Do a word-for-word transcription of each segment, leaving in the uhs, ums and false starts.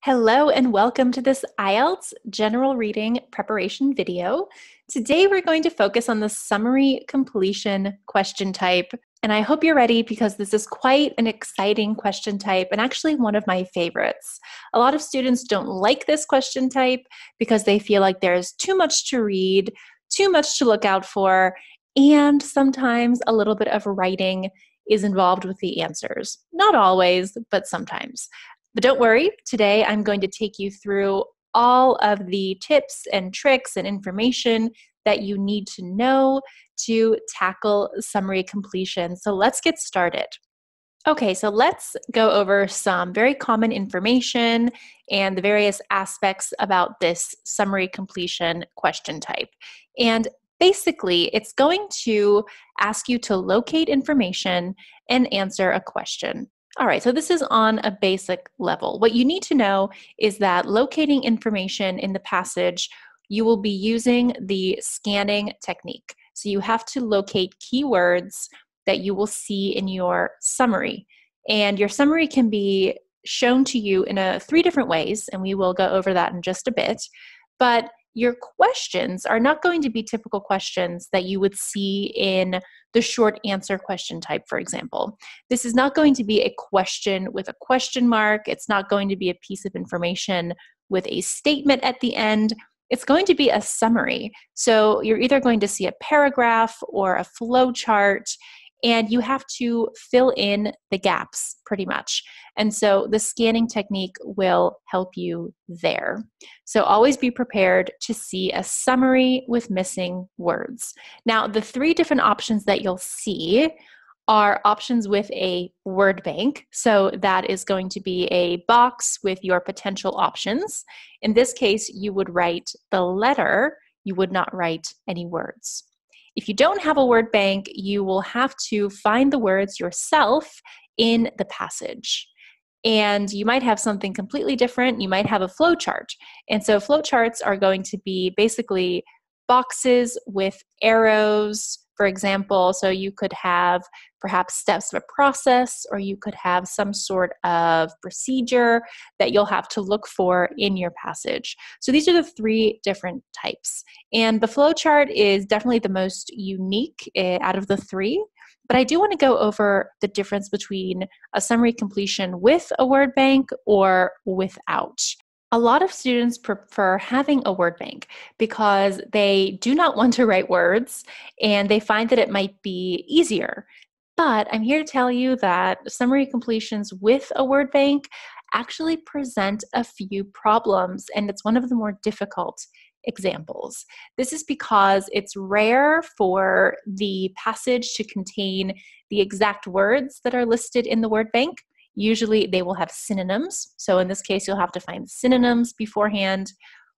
Hello and welcome to this I E L T S General Reading preparation video. Today we're going to focus on the summary completion question type, and I hope you're ready because this is quite an exciting question type and actually one of my favorites. A lot of students don't like this question type because they feel like there's too much to read, too much to look out for, and sometimes a little bit of writing is involved with the answers. Not always, but sometimes. But don't worry, today I'm going to take you through all of the tips and tricks and information that you need to know to tackle summary completion. So let's get started. Okay, so let's go over some very common information and the various aspects about this summary completion question type. And basically, it's going to ask you to locate information and answer a question. All right, so this is on a basic level. What you need to know is that locating information in the passage, you will be using the scanning technique. So you have to locate keywords that you will see in your summary. And your summary can be shown to you in a three different ways, and we will go over that in just a bit. But your questions are not going to be typical questions that you would see in the short answer question type, for example. This is not going to be a question with a question mark. It's not going to be a piece of information with a statement at the end. It's going to be a summary. So you're either going to see a paragraph or a flow chart, and you have to fill in the gaps pretty much. And so the scanning technique will help you there. So always be prepared to see a summary with missing words. Now, the three different options that you'll see are options with a word bank. So that is going to be a box with your potential options. In this case, you would write the letter, you would not write any words. If you don't have a word bank, you will have to find the words yourself in the passage. And you might have something completely different. You might have a flow chart. And so flow charts are going to be basically boxes with arrows, for example. So you could have perhaps steps of a process, or you could have some sort of procedure that you'll have to look for in your passage. So these are the three different types. And the flow chart is definitely the most unique uh, out of the three. But I do want to go over the difference between a summary completion with a word bank or without. A lot of students prefer having a word bank because they do not want to write words and they find that it might be easier. But I'm here to tell you that summary completions with a word bank actually present a few problems, and it's one of the more difficult examples. This is because it's rare for the passage to contain the exact words that are listed in the word bank. Usually they will have synonyms. So in this case, you'll have to find synonyms beforehand.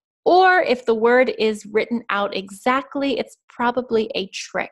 Or if the word is written out exactly, it's probably a trick.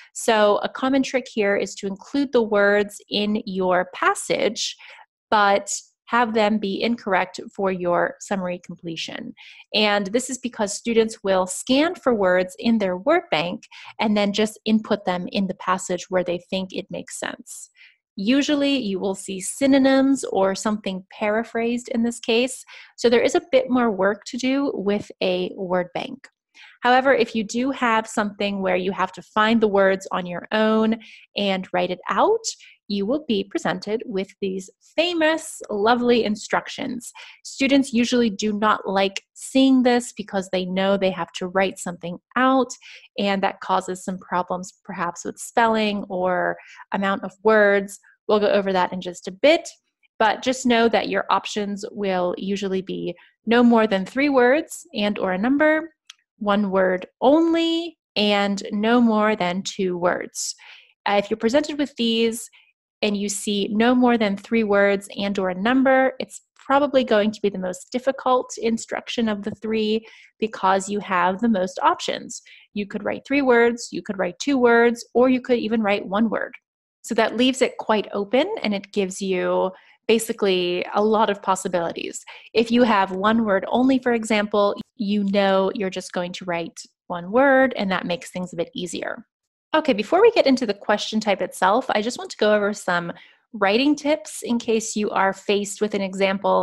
So a common trick here is to include the words in your passage, but have them be incorrect for your summary completion. And this is because students will scan for words in their word bank and then just input them in the passage where they think it makes sense. Usually you will see synonyms or something paraphrased in this case, so there is a bit more work to do with a word bank. However, if you do have something where you have to find the words on your own and write it out, you will be presented with these famous, lovely instructions. Students usually do not like seeing this because they know they have to write something out, and that causes some problems perhaps with spelling or amount of words. We'll go over that in just a bit, but just know that your options will usually be no more than three words and or a number, one word only, and no more than two words. Uh, if you're presented with these, and you see no more than three words and or a number, it's probably going to be the most difficult instruction of the three because you have the most options. You could write three words, you could write two words, or you could even write one word. So that leaves it quite open, and it gives you basically a lot of possibilities. If you have one word only, for example, you know you're just going to write one word, and that makes things a bit easier. Okay, before we get into the question type itself, I just want to go over some writing tips in case you are faced with an example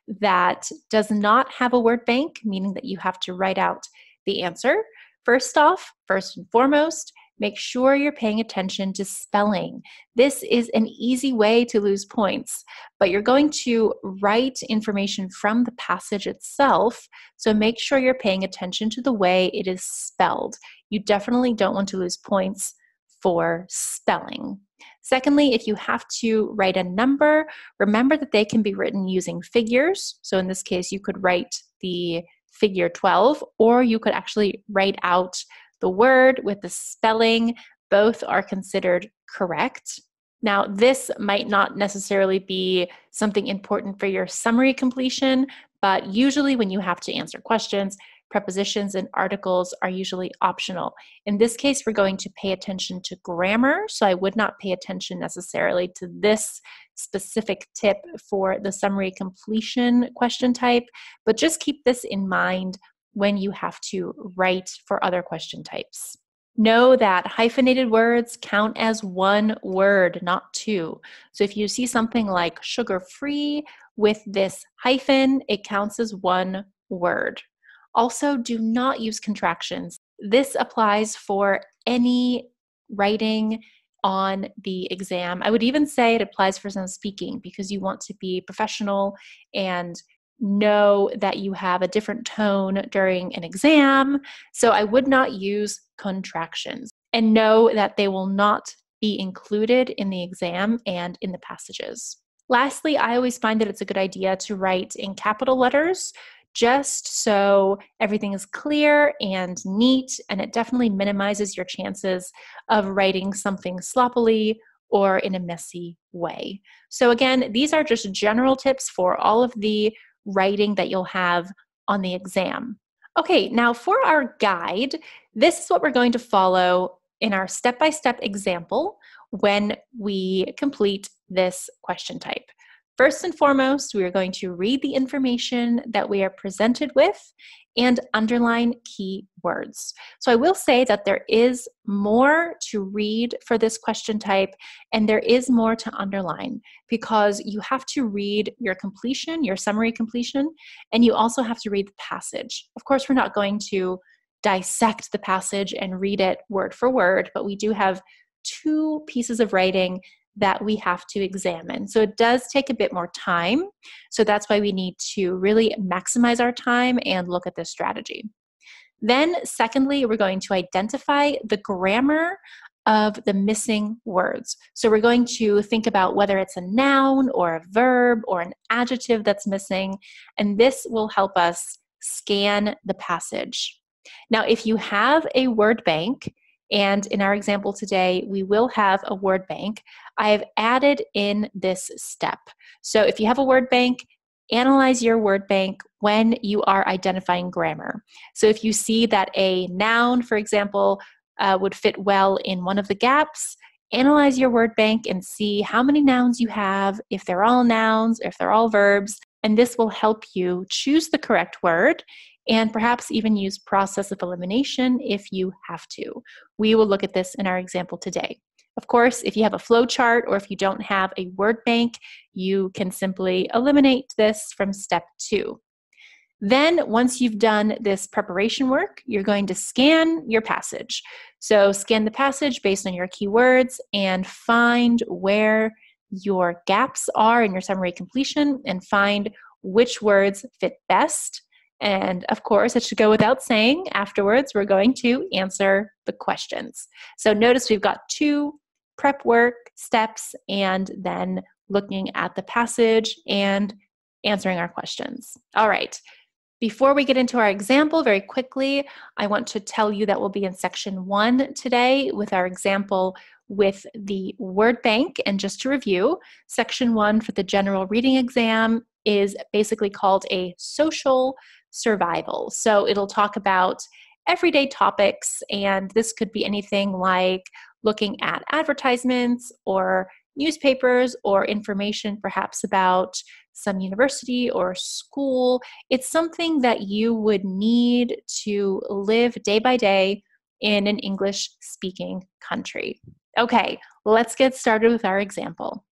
that does not have a word bank, meaning that you have to write out the answer, first off, first and foremost, make sure you're paying attention to spelling. This is an easy way to lose points, but you're going to write information from the passage itself, so make sure you're paying attention to the way it is spelled. You definitely don't want to lose points for spelling. Secondly, if you have to write a number, remember that they can be written using figures. So in this case, you could write the figure twelve, or you could actually write out the word with the spelling. Both are considered correct. Now, this might not necessarily be something important for your summary completion, but usually when you have to answer questions, prepositions and articles are usually optional. In this case, we're going to pay attention to grammar, so I would not pay attention necessarily to this specific tip for the summary completion question type, but just keep this in mind when you have to write for other question types. Know that hyphenated words count as one word, not two. So if you see something like sugar-free with this hyphen, it counts as one word. Also, do not use contractions. This applies for any writing on the exam. I would even say it applies for some speaking, because you want to be professional and know that you have a different tone during an exam. So I would not use contractions, and know that they will not be included in the exam and in the passages. Lastly, I always find that it's a good idea to write in capital letters, just so everything is clear and neat, and it definitely minimizes your chances of writing something sloppily or in a messy way. So again, these are just general tips for all of the writing that you'll have on the exam. Okay, now for our guide, this is what we're going to follow in our step-by-step example when we complete this question type. First and foremost, we are going to read the information that we are presented with and underline key words. So I will say that there is more to read for this question type, and there is more to underline, because you have to read your completion, your summary completion, and you also have to read the passage. Of course, we're not going to dissect the passage and read it word for word, but we do have two pieces of writing that we have to examine. So it does take a bit more time. So that's why we need to really maximize our time and look at this strategy. Then secondly, we're going to identify the grammar of the missing words. So we're going to think about whether it's a noun or a verb or an adjective that's missing, and this will help us scan the passage. Now, if you have a word bank, and in our example today, we will have a word bank, I have added in this step. So if you have a word bank, analyze your word bank when you are identifying grammar. So if you see that a noun, for example, uh, would fit well in one of the gaps, analyze your word bank and see how many nouns you have, if they're all nouns, if they're all verbs, and this will help you choose the correct word and perhaps even use process of elimination if you have to. We will look at this in our example today. Of course, if you have a flow chart or if you don't have a word bank, you can simply eliminate this from step two. Then once you've done this preparation work, you're going to scan your passage. So scan the passage based on your keywords and find where your gaps are in your summary completion and find which words fit best. And of course, it should go without saying, afterwards, we're going to answer the questions. So notice we've got two prep work steps and then looking at the passage and answering our questions. All right. Before we get into our example, very quickly, I want to tell you that we'll be in section one today with our example with the word bank. And just to review, section one for the general reading exam is basically called a social survival. So it'll talk about everyday topics, and this could be anything like looking at advertisements or newspapers or information perhaps about some university or school. It's something that you would need to live day by day in an English-speaking country. Okay, let's get started with our example.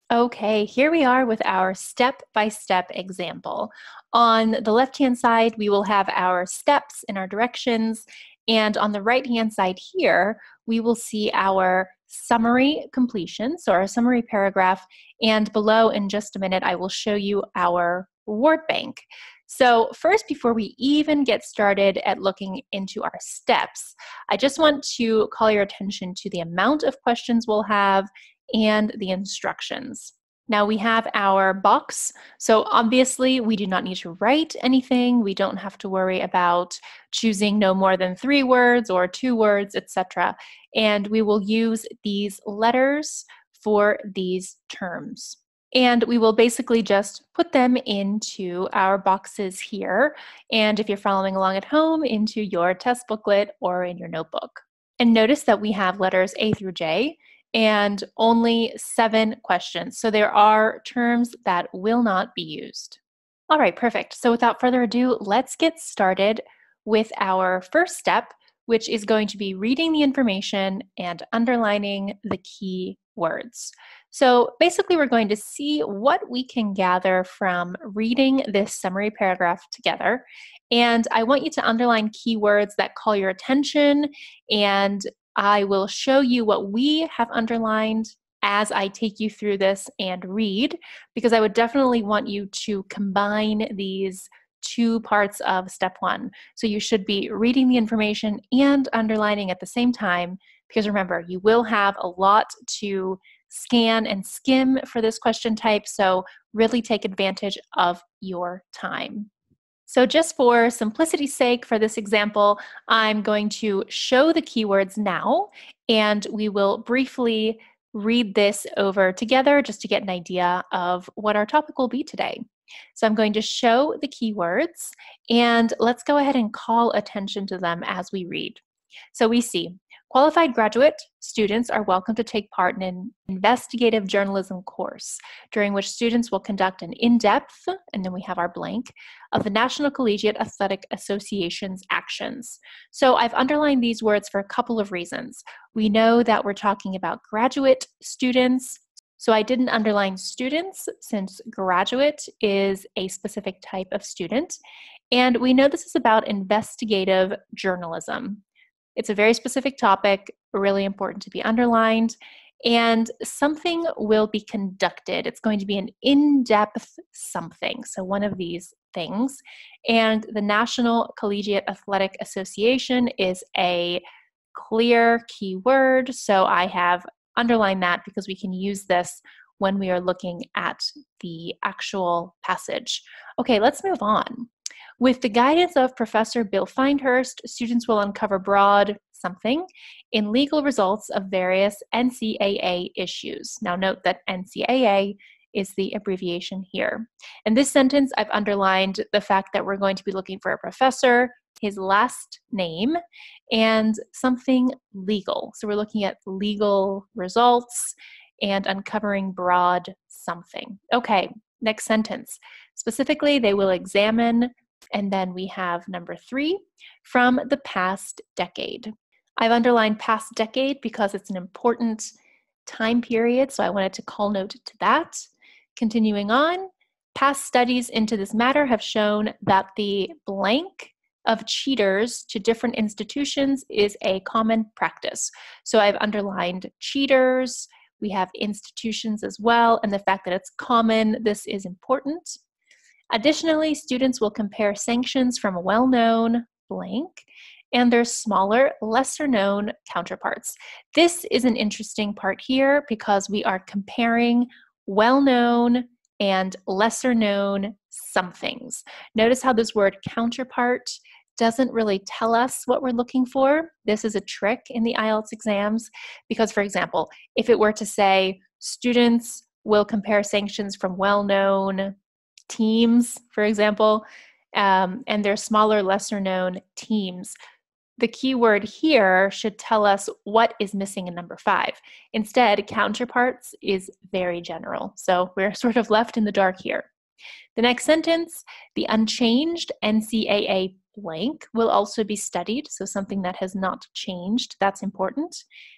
Okay, here we are with our step-by-step example. On the left-hand side, we will have our steps and our directions, and on the right-hand side here, we will see our summary completion, so our summary paragraph, and below in just a minute, I will show you our word bank. So first, before we even get started at looking into our steps, I just want to call your attention to the amount of questions we'll have and the instructions. Now we have our box, so obviously we do not need to write anything. We don't have to worry about choosing no more than three words or two words, et cetera. And we will use these letters for these terms. And we will basically just put them into our boxes here. And if you're following along at home, into your test booklet or in your notebook. And notice that we have letters A through J and only seven questions. So there are terms that will not be used. All right, perfect. So without further ado, let's get started with our first step, which is going to be reading the information and underlining the key words. So basically, we're going to see what we can gather from reading this summary paragraph together. And I want you to underline keywords that call your attention, and I will show you what we have underlined as I take you through this and read, because I would definitely want you to combine these two parts of step one. So you should be reading the information and underlining at the same time, because remember, you will have a lot to scan and skim for this question type, so really take advantage of your time. So just for simplicity's sake, for this example, I'm going to show the keywords now, and we will briefly read this over together just to get an idea of what our topic will be today. So I'm going to show the keywords, and let's go ahead and call attention to them as we read. So we see, qualified graduate students are welcome to take part in an investigative journalism course, during which students will conduct an in-depth, and then we have our blank, of the National Collegiate Athletic Association's actions. So I've underlined these words for a couple of reasons. We know that we're talking about graduate students, so I didn't underline students since graduate is a specific type of student. And we know this is about investigative journalism. It's a very specific topic, really important to be underlined, and something will be conducted. It's going to be an in-depth something, so one of these things. And the National Collegiate Athletic Association is a clear keyword, so I have underlined that because we can use this when we are looking at the actual passage. Okay, let's move on. With the guidance of Professor Bill Findhurst, students will uncover broad something in legal results of various N C A A issues. Now note that N C A A is the abbreviation here. In this sentence, I've underlined the fact that we're going to be looking for a professor, his last name, and something legal. So we're looking at legal results and uncovering broad something. Okay, next sentence. Specifically, they will examine, and then we have number three, from the past decade. I've underlined past decade because it's an important time period, so I wanted to call note to that. Continuing on, past studies into this matter have shown that the blank of cheaters to different institutions is a common practice. So I've underlined cheaters, we have institutions as well, and the fact that it's common, this is important. Additionally, students will compare sanctions from a well-known blank and their smaller, lesser-known counterparts. This is an interesting part here because we are comparing well-known and lesser-known somethings. Notice how this word counterpart doesn't really tell us what we're looking for. This is a trick in the I E L T S exams because, for example, if it were to say students will compare sanctions from well-known teams, for example, um, and their smaller, lesser-known teams, the keyword here should tell us what is missing in number five. Instead, counterparts is very general, so we're sort of left in the dark here. The next sentence, the unchanged N C A A blank will also be studied, so something that has not changed, that's important.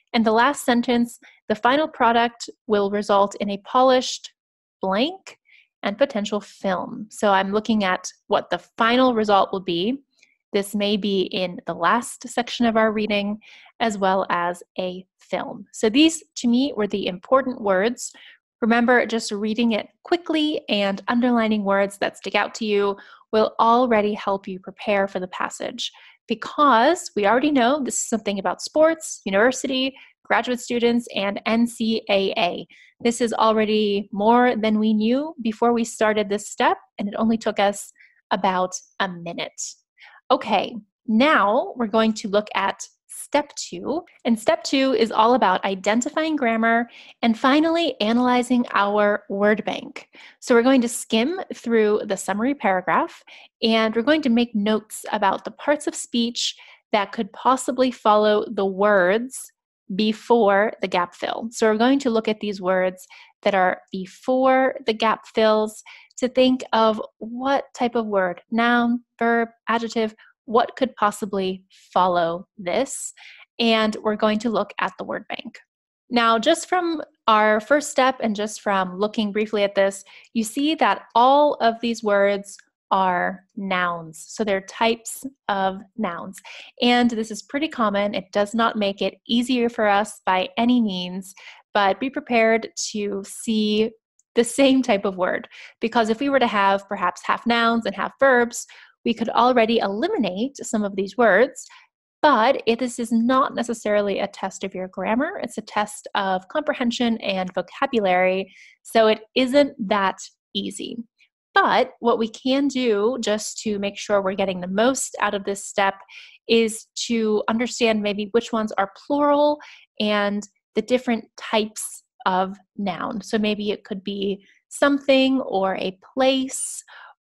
And the last sentence, the final product will result in a polished blank and potential film. So I'm looking at what the final result will be. This may be in the last section of our reading, as well as a film. So these, to me, were the important words. Remember, just reading it quickly and underlining words that stick out to you will already help you prepare for the passage, because we already know this is something about sports, university, graduate students, and N C A A. This is already more than we knew before we started this step, and it only took us about a minute. Okay, now we're going to look at step two. And step two is all about identifying grammar and finally analyzing our word bank. So we're going to skim through the summary paragraph, and we're going to make notes about the parts of speech that could possibly follow the words before the gap fill. So we're going to look at these words that are before the gap fills to think of what type of word, noun, verb, adjective, what could possibly follow this. And we're going to look at the word bank. Now, just from our first step and just from looking briefly at this, you see that all of these words are nouns. So they're types of nouns. And this is pretty common. It does not make it easier for us by any means, but be prepared to see the same type of word. Because if we were to have perhaps half nouns and half verbs, we could already eliminate some of these words. But it, this is not necessarily a test of your grammar. It's a test of comprehension and vocabulary. So it isn't that easy. But what we can do just to make sure we're getting the most out of this step is to understand maybe which ones are plural and the different types of noun. So maybe it could be something or a place,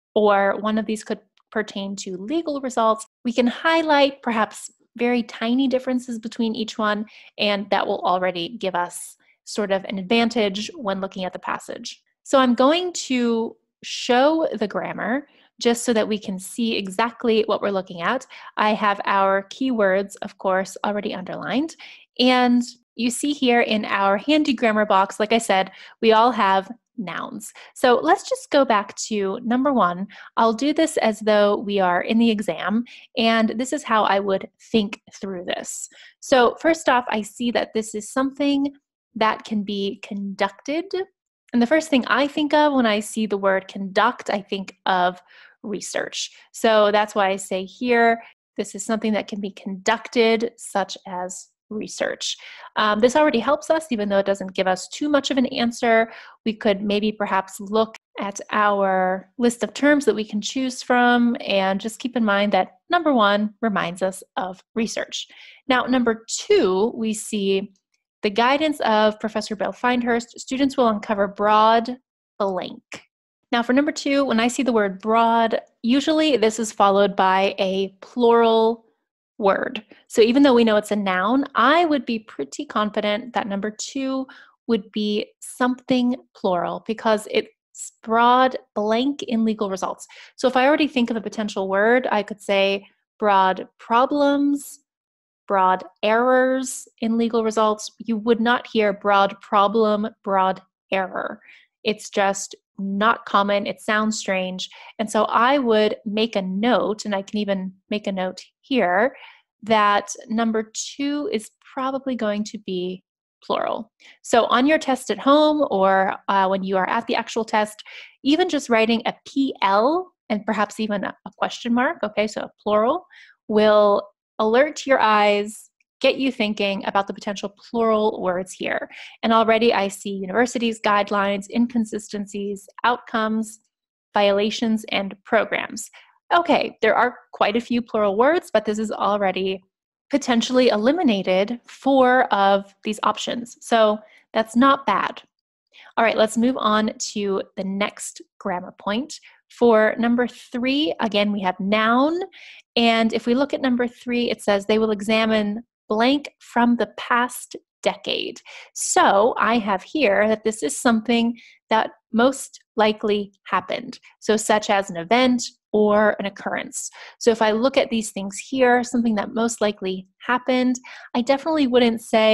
or one of these could pertain to legal results. We can highlight perhaps very tiny differences between each one, and that will already give us sort of an advantage when looking at the passage. So I'm going to show the grammar just so that we can see exactly what we're looking at. I have our keywords, of course, already underlined. And you see here in our handy grammar box, like I said, we all have nouns. So let's just go back to number one. I'll do this as though we are in the exam, and this is how I would think through this. So first off, I see that this is something that can be conducted. And the first thing I think of when I see the word conduct, I think of research. So that's why I say here, this is something that can be conducted, such as research. Um, this already helps us, even though it doesn't give us too much of an answer. We could maybe perhaps look at our list of terms that we can choose from and just keep in mind that number one reminds us of research. Now, number two, we see the guidance of Professor Bill Findhurst, students will uncover broad blank. Now for number two, when I see the word broad, usually this is followed by a plural word. So even though we know it's a noun, I would be pretty confident that number two would be something plural because it's broad blank in legal results. So if I already think of a potential word, I could say broad problems, broad errors in legal results. You would not hear broad problem, broad error. It's just not common. It sounds strange. And so I would make a note, and I can even make a note here, that number two is probably going to be plural. So on your test at home or uh, when you are at the actual test, even just writing a P L and perhaps even a, a question mark, okay, so a plural, will alert your eyes, get you thinking about the potential plural words here. And already I see universities, guidelines, inconsistencies, outcomes, violations, and programs. Okay, there are quite a few plural words, but this is already potentially eliminated four of these options. So that's not bad. All right, let's move on to the next grammar point. For number three, again, we have noun. And if we look at number three, it says they will examine blank from the past decade. So I have here that this is something that most likely happened. So such as an event or an occurrence. So if I look at these things here, something that most likely happened, I definitely wouldn't say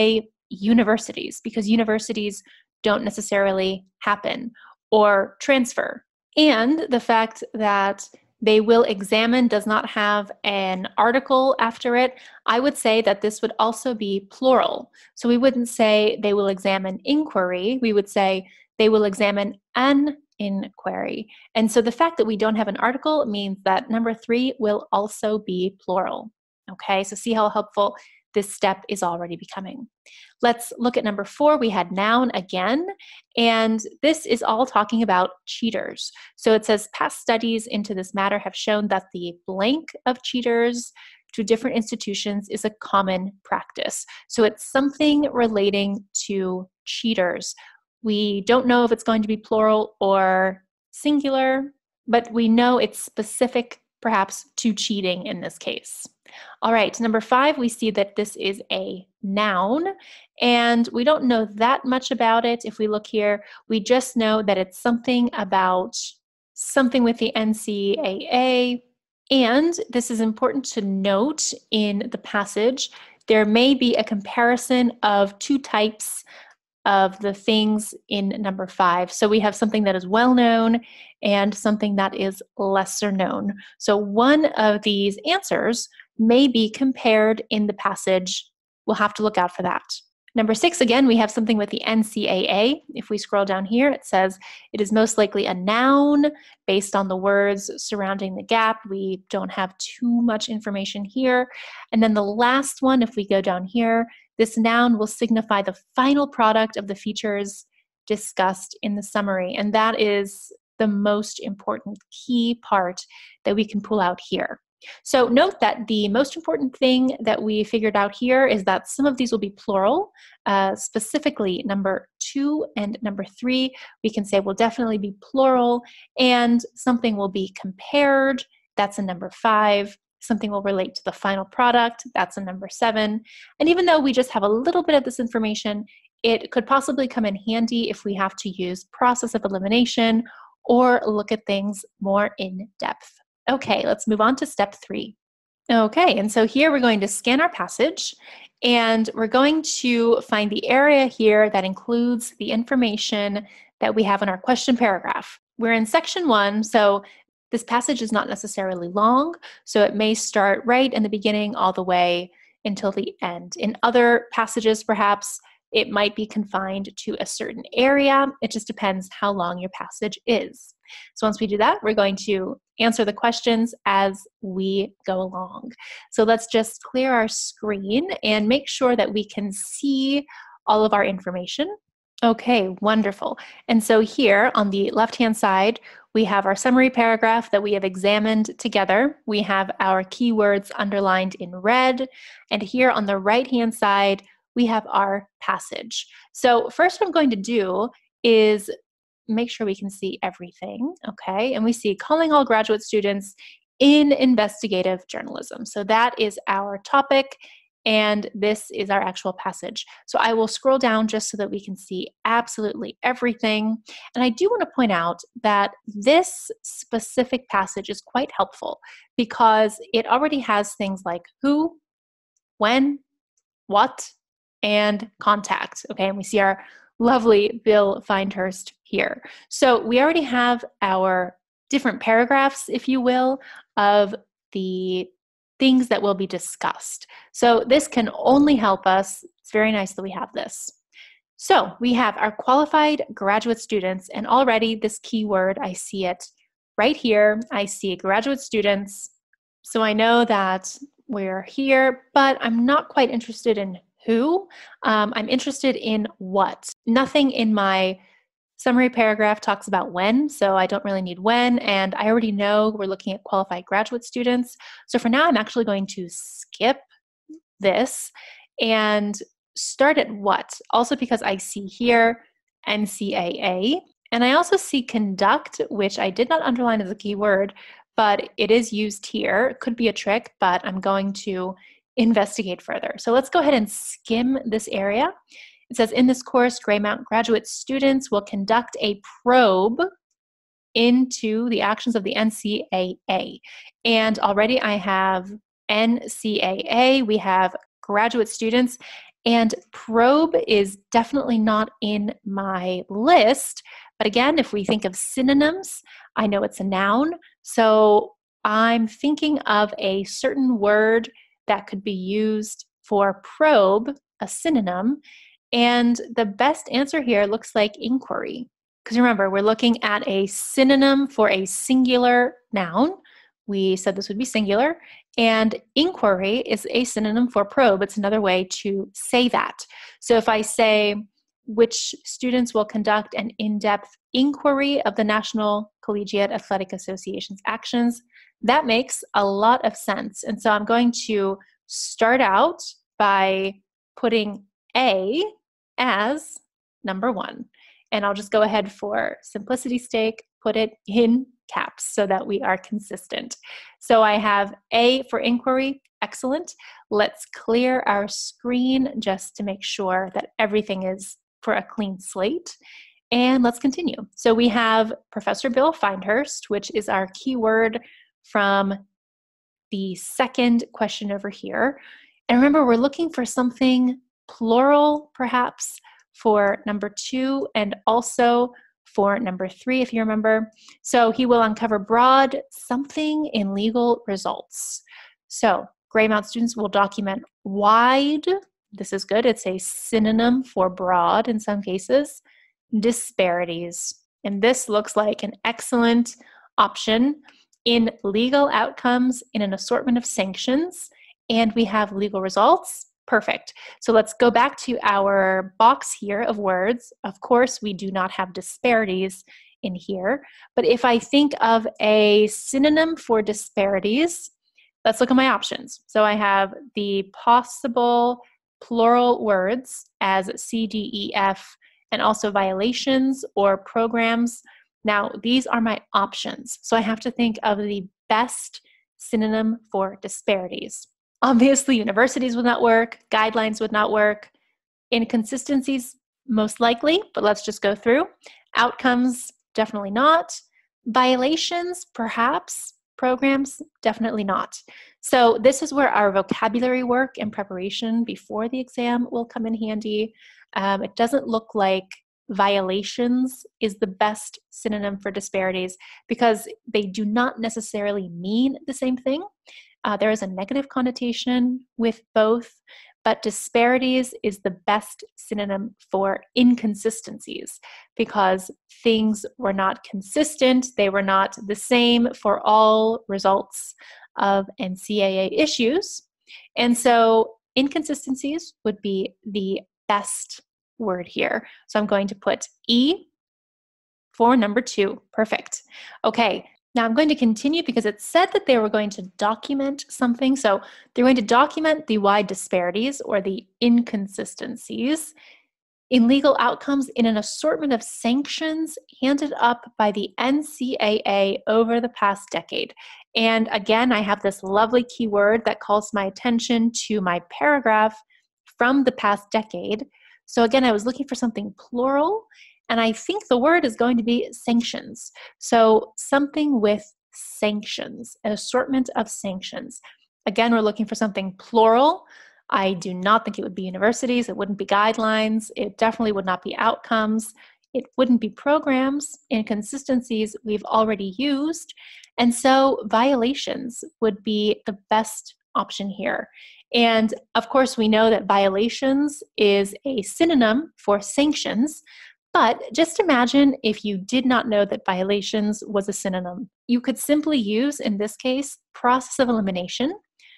universities, because universities don't necessarily happen or transfer. And the fact that they will examine does not have an article after it, I would say that this would also be plural. So we wouldn't say they will examine inquiry, we would say they will examine an inquiry. And so the fact that we don't have an article means that number three will also be plural. Okay, so see how helpful this step is already becoming. Let's look at number four. We had noun again, and this is all talking about cheaters. So it says past studies into this matter have shown that the blank of cheaters to different institutions is a common practice. So it's something relating to cheaters. We don't know if it's going to be plural or singular, but we know it's specific perhaps to cheating in this case. All right, number five, we see that this is a noun, and we don't know that much about it. If we look here, we just know that it's something about something with the N C A A, and this is important to note in the passage. There may be a comparison of two types of the things in number five. So we have something that is well known and something that is lesser known. So one of these answers may be compared in the passage. We'll have to look out for that. Number six, again, we have something with the N C A A. If we scroll down here, it says it is most likely a noun based on the words surrounding the gap. We don't have too much information here. And then the last one, if we go down here, this noun will signify the final product of the features discussed in the summary. And that is the most important key part that we can pull out here. So note that the most important thing that we figured out here is that some of these will be plural, uh, specifically number two and number three, we can say will definitely be plural, and something will be compared, that's a number five. Something will relate to the final product, that's a number seven. And even though we just have a little bit of this information, it could possibly come in handy if we have to use process of elimination or look at things more in depth. Okay, let's move on to step three. Okay, and so here we're going to scan our passage, and we're going to find the area here that includes the information that we have in our question paragraph. We're in section one, so this passage is not necessarily long, so it may start right in the beginning all the way until the end. In other passages, perhaps, it might be confined to a certain area. It just depends how long your passage is. So once we do that, we're going to answer the questions as we go along. So let's just clear our screen and make sure that we can see all of our information. Okay, wonderful. And so here on the left-hand side, we have our summary paragraph that we have examined together. We have our keywords underlined in red. And here on the right-hand side, we have our passage. So first what I'm going to do is make sure we can see everything, okay? And we see calling all graduate students in investigative journalism. So that is our topic, and this is our actual passage. So I will scroll down just so that we can see absolutely everything. And I do want to point out that this specific passage is quite helpful because it already has things like who, when, what, and contact, okay? And we see our lovely Bill Findhurst here. So we already have our different paragraphs, if you will, of the things that will be discussed. So this can only help us. It's very nice that we have this. So we have our qualified graduate students, and already this keyword, I see it right here. I see graduate students. So I know that we're here, but I'm not quite interested in who. Um, I'm interested in what. Nothing in my summary paragraph talks about when, so I don't really need when, and I already know we're looking at qualified graduate students. So for now, I'm actually going to skip this and start at what, also because I see here N C A A, and I also see conduct, which I did not underline as a keyword, but it is used here. It could be a trick, but I'm going to investigate further. So let's go ahead and skim this area. It says, in this course, Greymount graduate students will conduct a probe into the actions of the N C A A. And already I have N C A A, we have graduate students, And probe is definitely not in my list. But again, if we think of synonyms, I know it's a noun. So I'm thinking of a certain word that could be used for probe, a synonym. And the best answer here looks like inquiry. Because remember, we're looking at a synonym for a singular noun. We said this would be singular. And inquiry is a synonym for probe. It's another way to say that. So if I say, which students will conduct an in-depth inquiry of the National Collegiate Athletic Association's actions, that makes a lot of sense. And so I'm going to start out by putting A as number one. And I'll just go ahead for simplicity's sake, put it in caps so that we are consistent. So I have A for inquiry. Excellent. Let's clear our screen just to make sure that everything is for a clean slate. And let's continue. So we have Professor Bill Findhurst, which is our keyword from the second question over here. And remember, we're looking for something plural, perhaps, for number two and also for number three, if you remember. So he will uncover broad something in legal results. So Greymount students will document wide. This is good. It's a synonym for broad in some cases. Disparities. And this looks like an excellent option in legal outcomes in an assortment of sanctions. And we have legal results. Perfect. So let's go back to our box here of words. Of course, we do not have disparities in here. But if I think of a synonym for disparities, let's look at my options. So I have the possible plural words as C, D, E, F, and also violations or programs. Now, these are my options. So I have to think of the best synonym for disparities. Obviously, universities would not work, guidelines would not work, inconsistencies most likely, but let's just go through. Outcomes, definitely not. Violations, perhaps. Programs, definitely not. So this is where our vocabulary work and preparation before the exam will come in handy. Um, it doesn't look like violations is the best synonym for disparities because they do not necessarily mean the same thing. Uh, there is a negative connotation with both, but disparities is the best synonym for inconsistencies because things were not consistent. They were not the same for all results of N C double A issues. And so inconsistencies would be the best word here. So I'm going to put E for number two. Perfect. Okay. Now I'm going to continue because it said that they were going to document something. So they're going to document the wide disparities or the inconsistencies in legal outcomes in an assortment of sanctions handed up by the N C double A over the past decade. And again, I have this lovely keyword that calls my attention to my paragraph from the past decade. So again, I was looking for something plural. And I think the word is going to be sanctions. So something with sanctions, an assortment of sanctions. Again, we're looking for something plural. I do not think it would be universities. It wouldn't be guidelines. It definitely would not be outcomes. It wouldn't be programs. Inconsistencies we've already used. And so violations would be the best option here. And of course, we know that violations is a synonym for sanctions. But just imagine if you did not know that violations was a synonym. You could simply use, in this case, process of elimination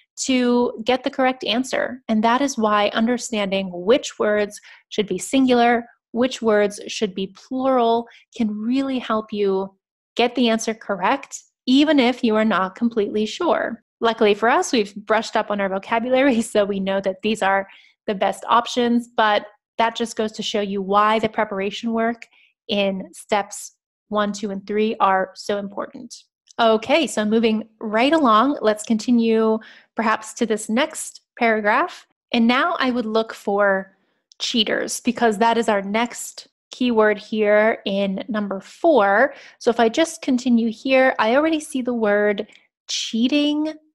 to get the correct answer. And that is why understanding which words should be singular, which words should be plural, can really help you get the answer correct, even if you are not completely sure. Luckily for us, we've brushed up on our vocabulary, so we know that these are the best options, but that just goes to show you why the preparation work in steps one, two, and three are so important. Okay, so moving right along, let's continue perhaps to this next paragraph. And now I would look for cheaters because that is our next keyword here in number four. So if I just continue here, I already see the word cheating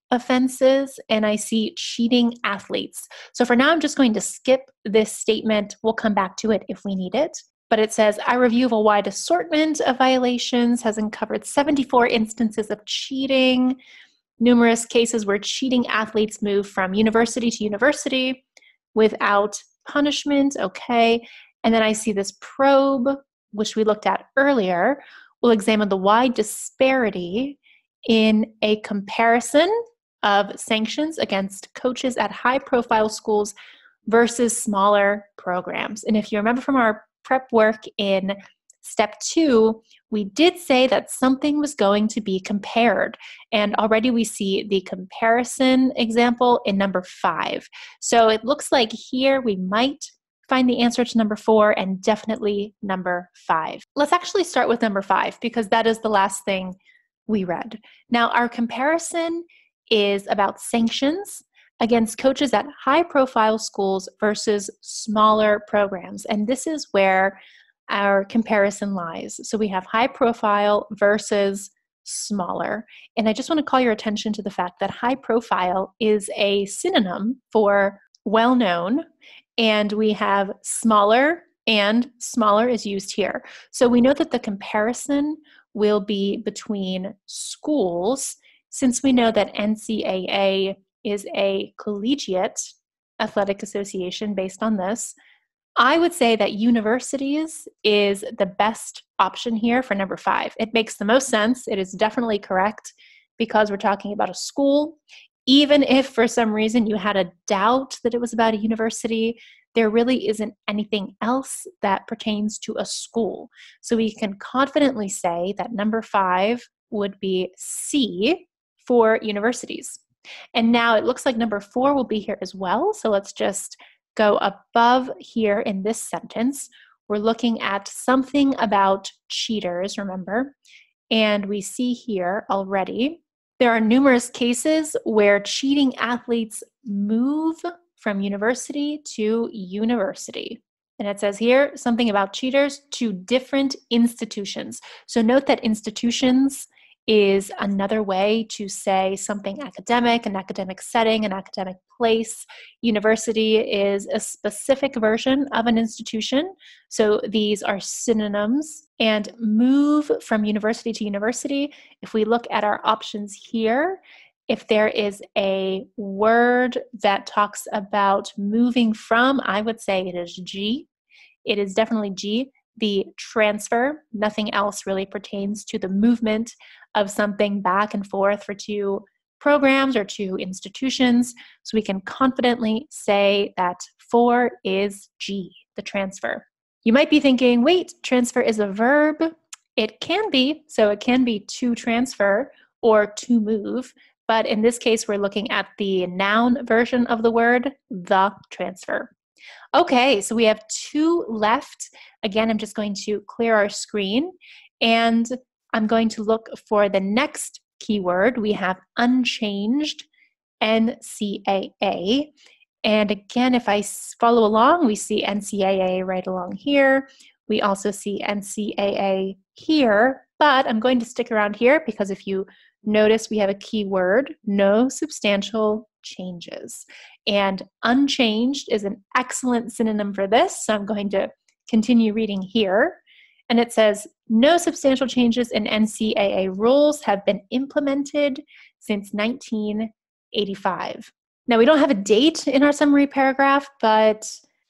offenses, and I see cheating athletes. So for now, I'm just going to skip this statement. We'll come back to it if we need it. But it says, our review of a wide assortment of violations has uncovered seventy-four instances of cheating, numerous cases where cheating athletes move from university to university without punishment. Okay. And then I see this probe, which we looked at earlier, will examine the wide disparity in a comparison of sanctions against coaches at high-profile schools versus smaller programs. And if you remember from our prep work in step two, we did say that something was going to be compared. And already we see the comparison example in number five. So it looks like here we might find the answer to number four and definitely number five. Let's actually start with number five because that is the last thing we read. Now, our comparison is about sanctions against coaches at high-profile schools versus smaller programs. And this is where our comparison lies. So we have high-profile versus smaller. And I just want to call your attention to the fact that high-profile is a synonym for well-known, and we have smaller, and smaller is used here. So we know that the comparison will be between schools, since we know that N C double A is a collegiate athletic association based on this. I would say that universities is the best option here for number five. It makes the most sense. It is definitely correct because we're talking about a school. Even if for some reason you had a doubt that it was about a university, there really isn't anything else that pertains to a school. So we can confidently say that number five would be C for universities. And now it looks like number four will be here as well. So let's just go above here in this sentence. We're looking at something about cheaters, remember? And we see here already, there are numerous cases where cheating athletes move from university to university. And it says here something about cheaters to different institutions. So note that institutions is another way to say something academic, an academic setting, an academic place. University is a specific version of an institution. So these are synonyms. And move from university to university, if we look at our options here, if there is a word that talks about moving from, I would say it is G. It is definitely G, the transfer. Nothing else really pertains to the movement of something back and forth for two programs or two institutions. So we can confidently say that four is G, the transfer. You might be thinking, wait, transfer is a verb. It can be, so it can be to transfer or to move. But in this case, we're looking at the noun version of the word, the transfer. Okay, so we have two left. Again, I'm just going to clear our screen and I'm going to look for the next keyword. We have unchanged, N C double A. And again, if I follow along, we see N C double A right along here. We also see N C double A here, but I'm going to stick around here because if you notice, we have a keyword, no substantial changes. And unchanged is an excellent synonym for this, so I'm going to continue reading here. And it says, no substantial changes in N C double A rules have been implemented since nineteen eighty-five. Now, we don't have a date in our summary paragraph, but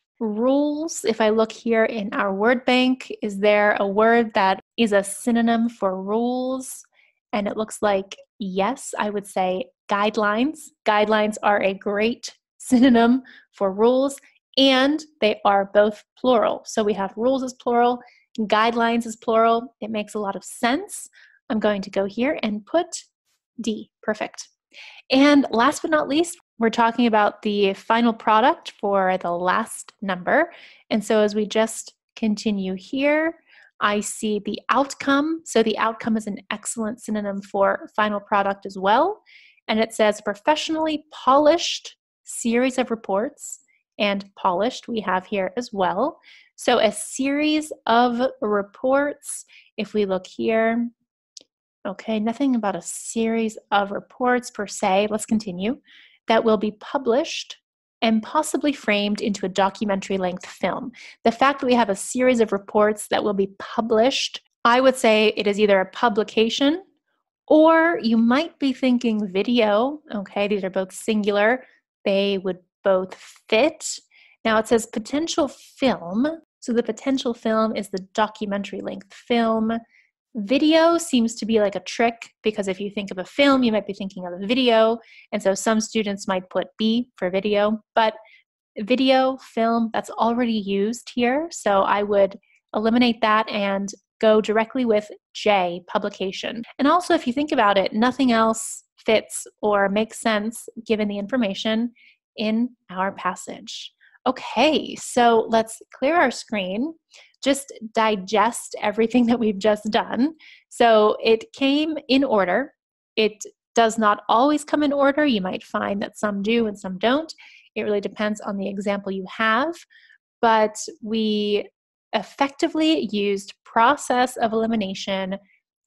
rules, if I look here in our word bank, is there a word that is a synonym for rules? And it looks like, yes, I would say guidelines. Guidelines are a great synonym for rules, and they are both plural. So we have rules as plural, guidelines as plural. It makes a lot of sense. I'm going to go here and put D. Perfect. And last but not least, we're talking about the final product for the last number. And so as we just continue here, I see the outcome. So the outcome is an excellent synonym for final product as well. And it says professionally polished series of reports, and polished we have here as well. So a series of reports, if we look here, Okay, nothing about a series of reports per se. Let's continue. That will be published and possibly framed into a documentary length film. The fact that we have a series of reports that will be published, I would say it is either a publication or you might be thinking video. Okay, these are both singular. They would both fit. Now it says potential film. So the potential film is the documentary length film. Video seems to be like a trick because if you think of a film, you might be thinking of a video. And so some students might put B for video, but video, film, that's already used here. So I would eliminate that and go directly with J, publication. And also, if you think about it, nothing else fits or makes sense given the information in our passage. Okay, so let's clear our screen. Just digest everything that we've just done. So it came in order. It does not always come in order. You might find that some do and some don't. It really depends on the example you have. But we effectively used process of elimination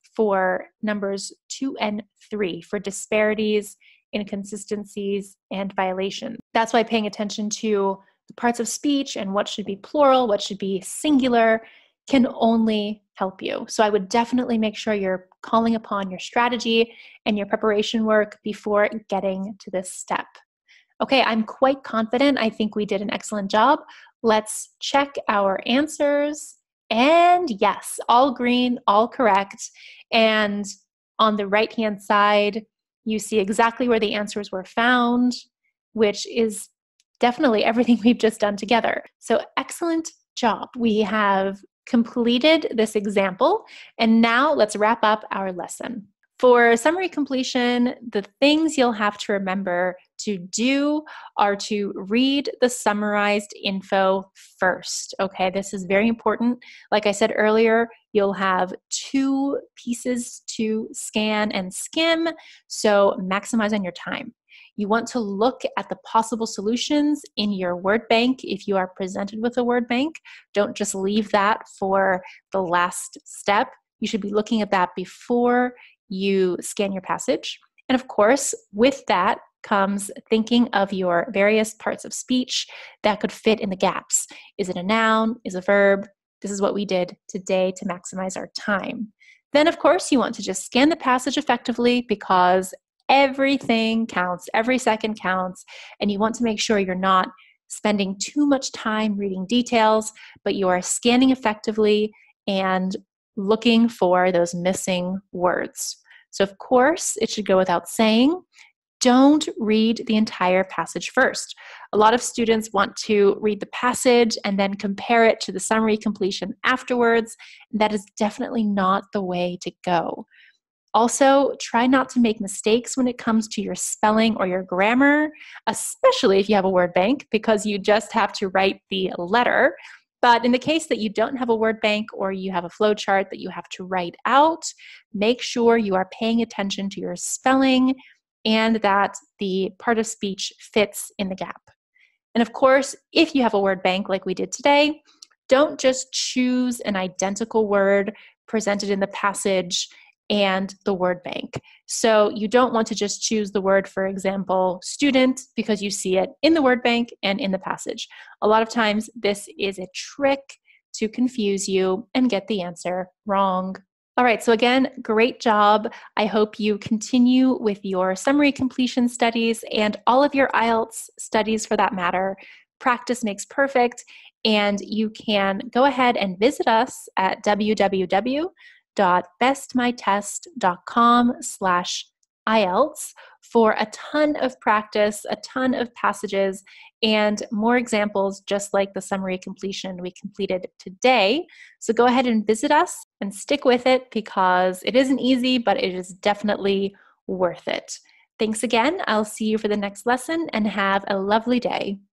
for numbers two and three for disparities, inconsistencies, and violations. That's why paying attention to the parts of speech and what should be plural, what should be singular, can only help you. So I would definitely make sure you're calling upon your strategy and your preparation work before getting to this step. Okay, I'm quite confident. I think we did an excellent job. Let's check our answers. And yes, all green, all correct. And on the right-hand side, you see exactly where the answers were found, which is definitely everything we've just done together. So excellent job. We have completed this example, and now let's wrap up our lesson. For summary completion, the things you'll have to remember to do are to read the summarized info first. Okay, this is very important. Like I said earlier, you'll have two pieces to scan and skim, so maximize on your time. You want to look at the possible solutions in your word bank if you are presented with a word bank. Don't just leave that for the last step. You should be looking at that before you scan your passage. And of course, with that comes thinking of your various parts of speech that could fit in the gaps. Is it a noun? Is it a verb? This is what we did today to maximize our time. Then, of course, you want to just scan the passage effectively because everything counts, every second counts, and you want to make sure you're not spending too much time reading details, but you are scanning effectively and looking for those missing words. So of course, it should go without saying, don't read the entire passage first. A lot of students want to read the passage and then compare it to the summary completion afterwards. That is definitely not the way to go. Also, try not to make mistakes when it comes to your spelling or your grammar, especially if you have a word bank, because you just have to write the letter. But in the case that you don't have a word bank or you have a flow chart that you have to write out, make sure you are paying attention to your spelling and that the part of speech fits in the gap. And of course, if you have a word bank like we did today, don't just choose an identical word presented in the passage and the word bank. So you don't want to just choose the word, for example, student, because you see it in the word bank and in the passage. A lot of times this is a trick to confuse you and get the answer wrong. All right, so again, great job. I hope you continue with your summary completion studies and all of your I E L T S studies for that matter. Practice makes perfect, and you can go ahead and visit us at w w w dot best my test dot com slash I E L T S for a ton of practice, a ton of passages, and more examples just like the summary completion we completed today. So go ahead and visit us and stick with it because it isn't easy, but it is definitely worth it. Thanks again. I'll see you for the next lesson and have a lovely day.